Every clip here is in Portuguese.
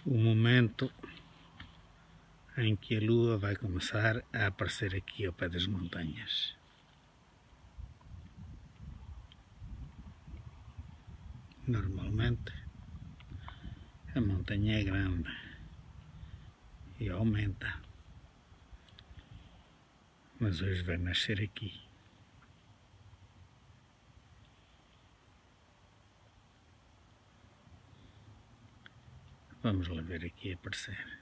o momento em que a lua vai começar a aparecer aqui ao pé das montanhas. Normalmente a montanha é grande e aumenta, mas hoje vai nascer aqui. Vamos lá ver aqui aparecer.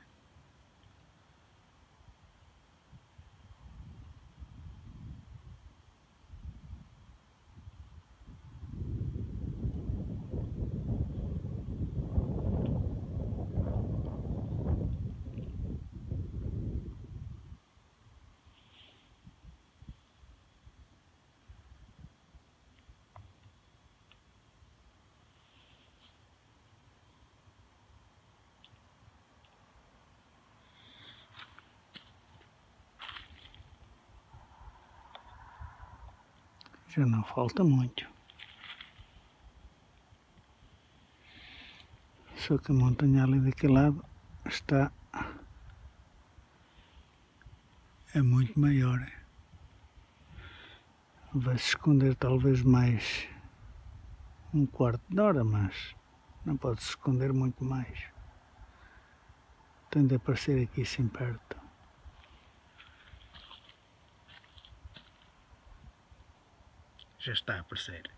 Já não falta muito. Só que a montanha ali daquele lado é muito maior. Vai se esconder talvez mais um quarto de hora, mas não pode se esconder muito mais. Tem de aparecer aqui assim perto. Já está a aparecer.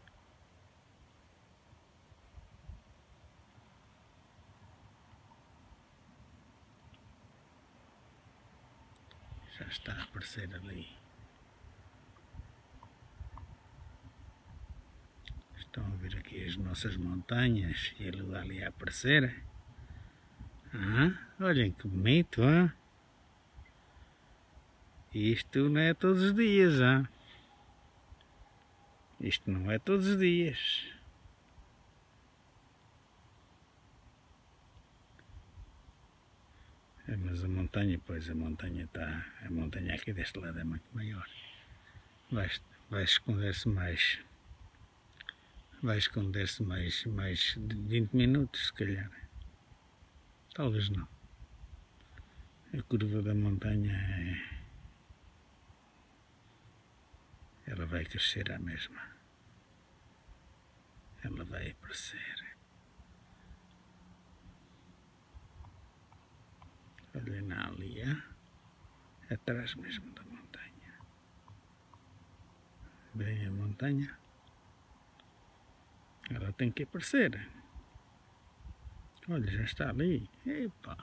Já está a aparecer ali. Estão a ver aqui as nossas montanhas e a lua ali a aparecer. Olhem que bonito, hein? Isto não é todos os dias, hein? Isto não é todos os dias. Mas a montanha, pois a montanha aqui deste lado é muito maior. Vai esconder-se mais. Vai esconder-se mais de 20 minutos, se calhar. Talvez não. A curva da montanha ela vai crescer à mesma. Ela vai aparecer. Olha na ali, atrás mesmo da montanha. Bem a montanha. Ela tem que aparecer. Olha, já está ali. Epa!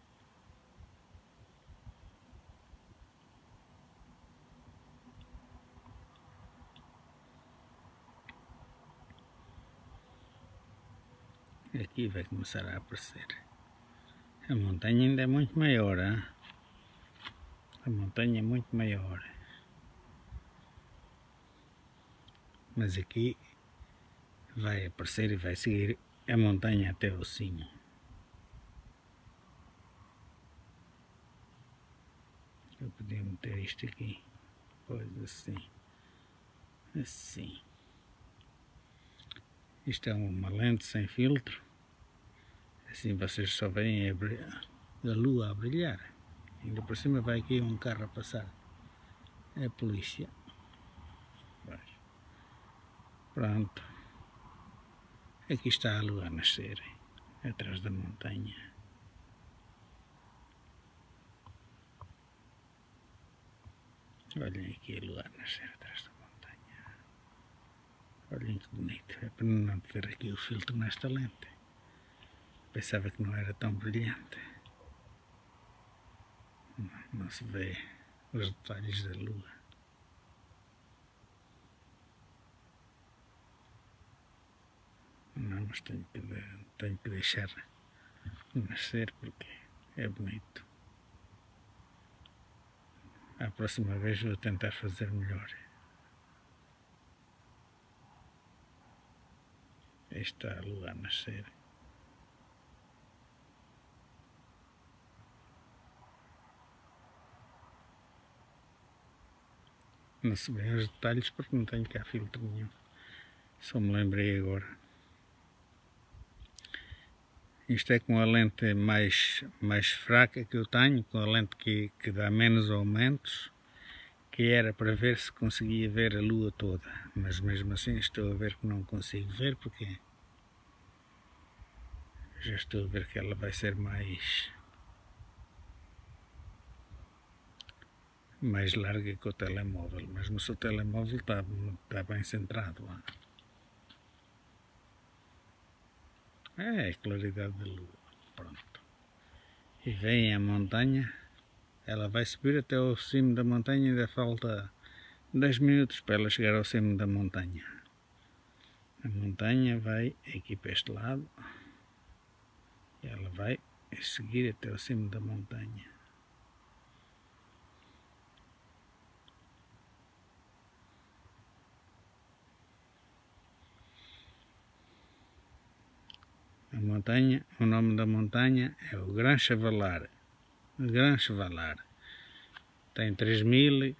Aqui vai começar a aparecer. A montanha ainda é muito maior, hein? A montanha é muito maior. Mas aqui vai aparecer e vai seguir a montanha até o cimo. Eu podia meter isto aqui. Pois assim. Assim. Isto é uma lente sem filtro. Assim vocês só veem a lua a brilhar. Ainda por cima vai aqui um carro a passar. É a polícia. Pronto. Aqui está a lua a nascer. Atrás da montanha. Olhem aqui a lua a nascer atrás da montanha. Olhem que bonito. É para não ter aqui o filtro nesta lente. Pensava que não era tão brilhante. Não se vê os detalhes da lua. Não, mas tenho que deixar nascer porque é bonito. A próxima vez vou tentar fazer melhor. Aí está a lua a nascer. Não se vê os detalhes porque não tenho cá filtro nenhum. Só me lembrei agora. Isto é com a lente mais fraca que eu tenho, com a lente que dá menos aumentos, que era para ver se conseguia ver a lua toda, mas mesmo assim estou a ver que não consigo ver, porque já estou a ver que ela vai ser mais larga que o telemóvel, mas no seu telemóvel está bem centrado lá. É a claridade da lua, pronto. E vem a montanha, ela vai subir até ao cimo da montanha, ainda falta 10 minutos para ela chegar ao cimo da montanha. A montanha vai aqui para este lado, e ela vai seguir até ao cimo da montanha. A montanha, o nome da montanha é o Gran Chavalar. Gran Chavalar. Tem 3.000,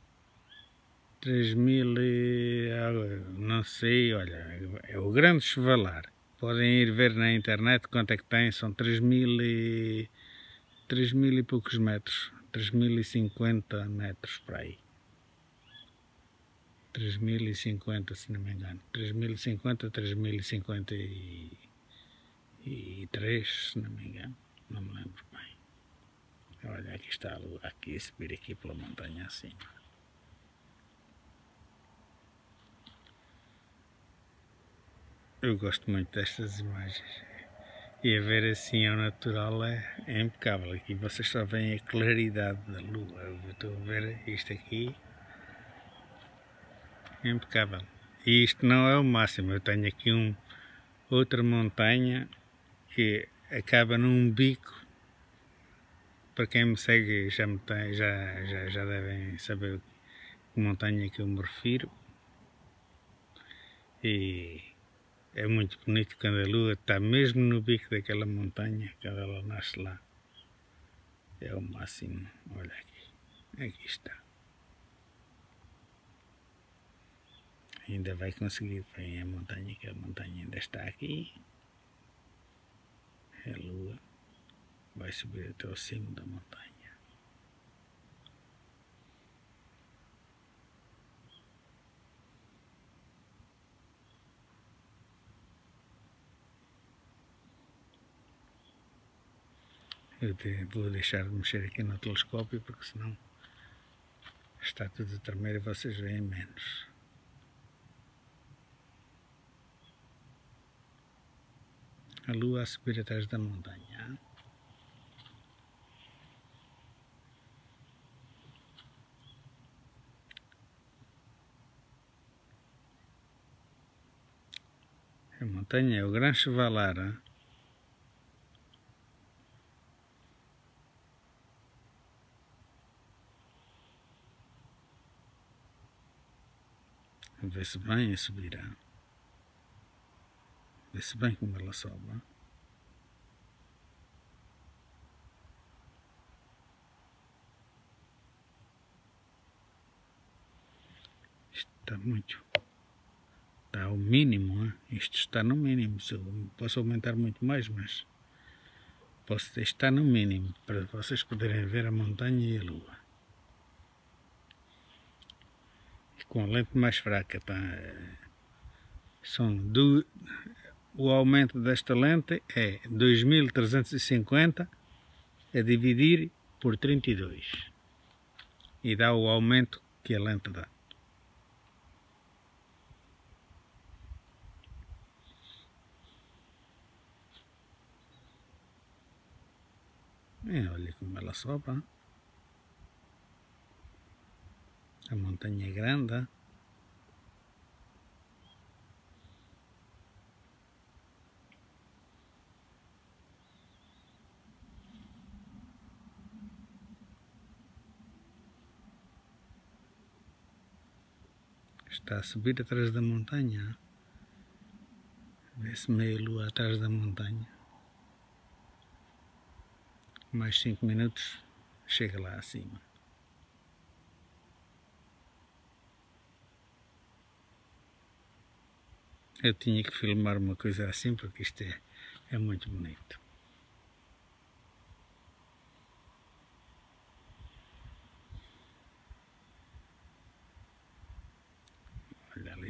não sei, olha, é o Grande Chavalar. Podem ir ver na internet quanto é que tem, são 3.000 e poucos metros, 3.050 metros por aí. 3.050, se não me engano, 3.050, 3.053, se não me engano, não me lembro bem. Olha, aqui está a lua, aqui a subir aqui pela montanha acima. Eu gosto muito destas imagens. E a ver assim ao natural é impecável. Aqui vocês só veem a claridade da lua. Eu estou a ver isto aqui. É impecável. E isto não é o máximo. Eu tenho aqui outra montanha que acaba num bico. Para quem me segue já devem saber que montanha que eu me refiro. E é muito bonito quando a lua está mesmo no bico daquela montanha, quando ela nasce lá. É o máximo. Olha aqui. Aqui está. Ainda vai conseguir. Vem a montanha, que a montanha ainda está aqui. A lua vai subir até o cimo da montanha. Eu vou deixar de mexer aqui no telescópio, porque senão está tudo a tremer e vocês veem menos. A lua a subir atrás da montanha. A montanha é o Gran Chavalar. Vê-se bem a subir. Vê-se bem como ela sobe. Isto está muito. Está ao mínimo. Isto está no mínimo. Posso aumentar muito mais, mas está no mínimo para vocês poderem ver a montanha e a lua. E com a lente mais fraca, tá? O aumento desta lente é 2.350 a dividir por 32 e dá o aumento que a lente dá. Olha como ela sobe. A montanha é grande. Está a subir atrás da montanha. Vê-se meia lua atrás da montanha. Mais 5 minutos chega lá acima. Eu tinha que filmar uma coisa assim porque isto é muito bonito.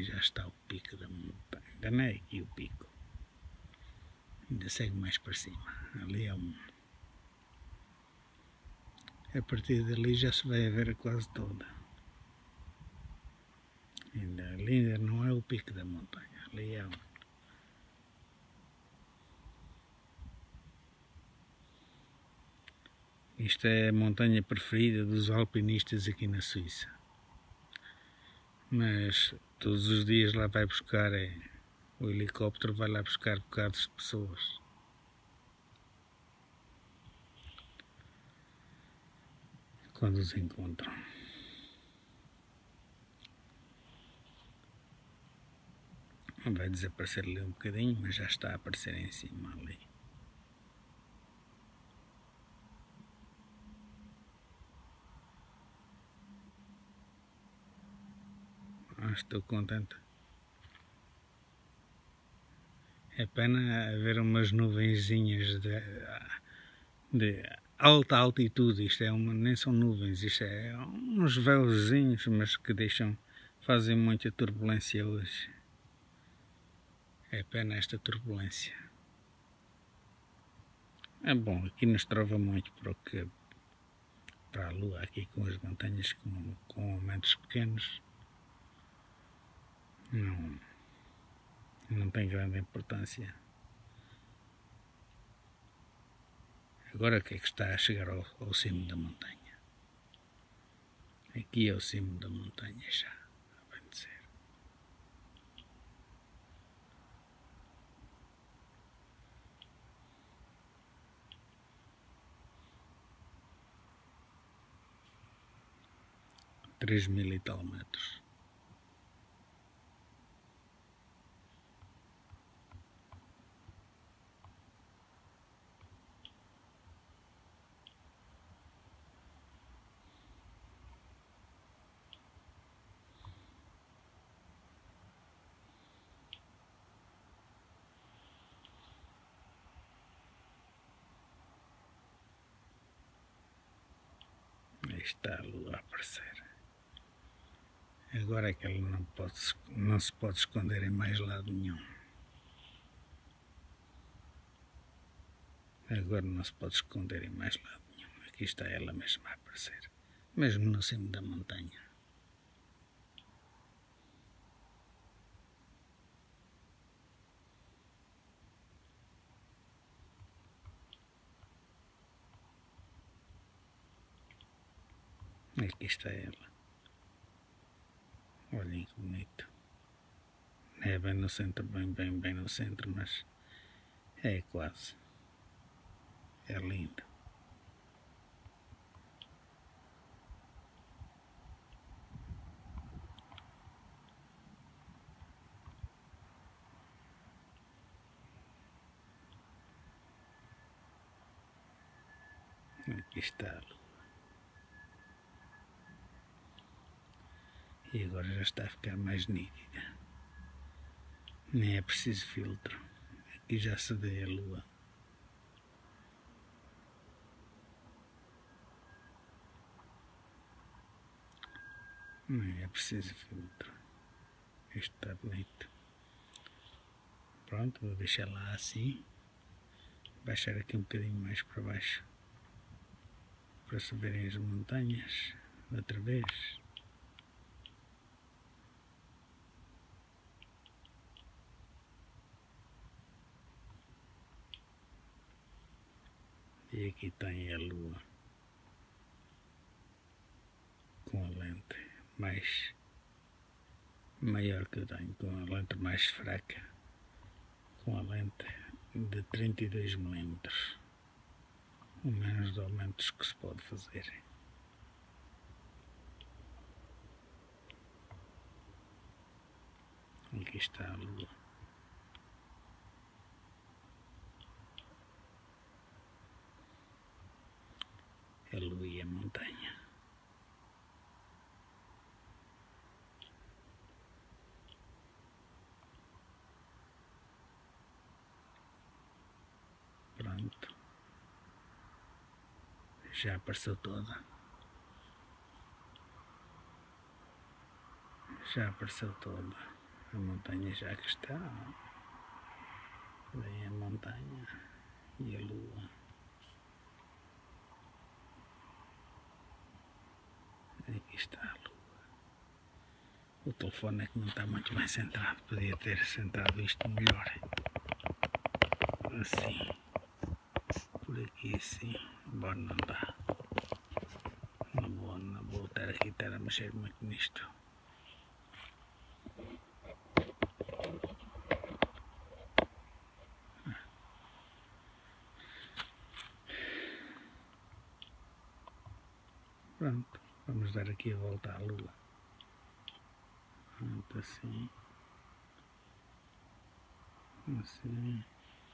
ali já está o pico da montanha. Ainda não é aqui o pico. Ainda segue mais para cima. Ali é um... A partir dali já se vai a ver quase toda. Ali ainda não é o pico da montanha. Ali é um... Isto é a montanha preferida dos alpinistas aqui na Suíça. Mas todos os dias lá vai buscar, o helicóptero vai lá buscar bocados de pessoas. Quando os encontram. Vai desaparecer ali um bocadinho, mas já está a aparecer em cima ali. Estou contente. É pena haver umas nuvenzinhas de alta altitude. Isto é nem são nuvens, isto é uns véuzinhos, mas que fazem muita turbulência hoje. É pena esta turbulência. É bom, aqui nos trova muito para a Lua, aqui com as montanhas com aumentos pequenos. Não tem grande importância. Agora o que é que está a chegar ao cimo da montanha? Aqui é o cimo da montanha já, a bem dizer. Três mil e tal metros. Aí está a Lua a aparecer. Agora é que ele não se pode esconder em mais lado nenhum. Agora não se pode esconder em mais lado nenhum. Aqui está ela mesma a aparecer. Mesmo no cimo da montanha. Aqui está ela. Olhem que bonito. É bem no centro, bem no centro, mas é quase. É lindo. Aqui está a Lua. E agora já está a ficar mais nítida. Nem é preciso filtro. Aqui já se vê a Lua. Nem é preciso filtro. Isto está bonito. Pronto, vou deixar lá assim. Baixar aqui um bocadinho mais para baixo. Para se verem as montanhas. Outra vez. E aqui tem a Lua. Com a lente mais maior que eu tenho. Com a lente mais fraca. Com a lente de 32 mm. O menos de aumentos que se pode fazer. Aqui está a Lua. A Lua e a montanha. Pronto. Já apareceu toda. Já apareceu toda. A montanha já que está. Vem a montanha e a lua. Aqui está a lua. O telefone é que não está muito bem centrado. Podia ter centrado isto melhor. Assim. Por aqui assim. Bom, não dá. Não vou estar a mexer muito nisto. Pronto, vamos dar aqui a volta à lua. Pronto, assim. Assim.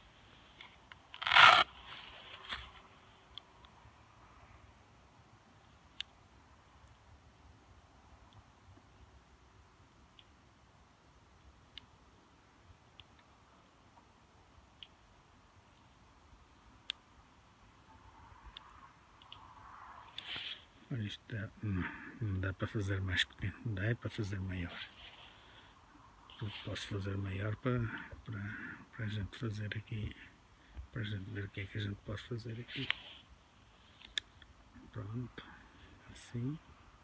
Isto dá, não dá para fazer mais pequeno, dá é para fazer maior. Posso fazer maior para a gente fazer aqui, para a gente ver o que é que a gente pode fazer aqui. Pronto, assim.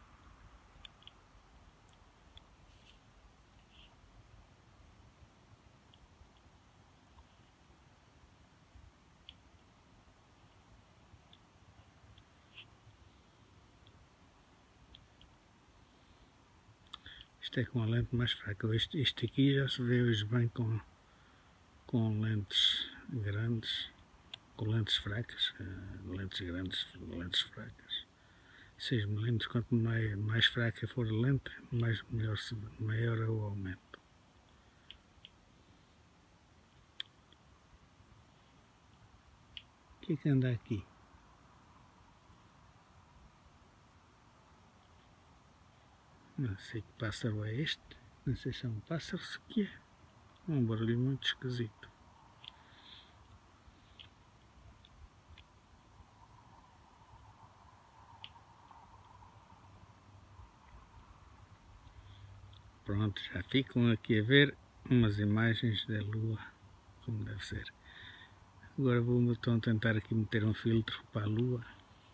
Isto é com a lente mais fraca. Isto aqui já se vê hoje bem com lentes grandes, com lentes fracas, lentes grandes, lentes fracas. 6mm, quanto mais fraca for a lente, maior é o aumento. O que anda aqui? Não sei que pássaro é este. Não sei se é um pássaro, se que é. Um barulho muito esquisito. Pronto, já ficam aqui a ver umas imagens da lua, como deve ser. Agora vou tentar aqui meter um filtro para a lua,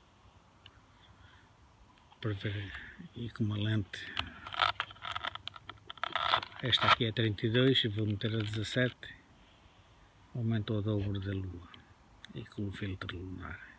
para ver, e com uma lente. Esta aqui é 32, vou meter a 17, aumenta o dobro da lua, e com o filtro lunar.